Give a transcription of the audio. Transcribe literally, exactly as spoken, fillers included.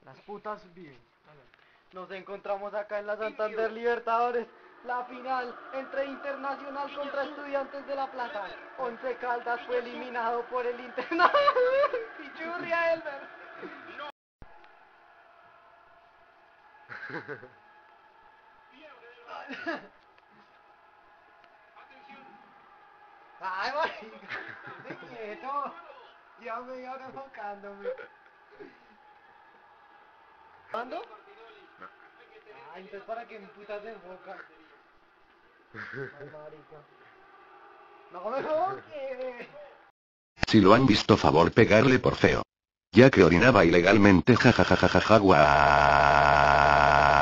Las putas viven. Nos encontramos acá en la Santander Libertadores. La final entre Internacional contra Estudiantes de La Plata. Once Caldas fue eliminado por el Internacional. Pichurria, Elber. Ay, marica. De quieto. Ya me iba enfocándome. ¿Cuándo? Ah, entonces para que mi puta se enfoca. Ay, marica. No me enfoque. Si lo han visto, favor pegarle por feo. Ya que orinaba ilegalmente, jajajajaja.